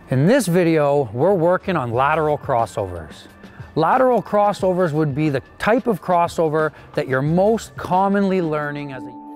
In this video, we're working on lateral crossovers. Lateral crossovers would be the type of crossover that you're most commonly learning as a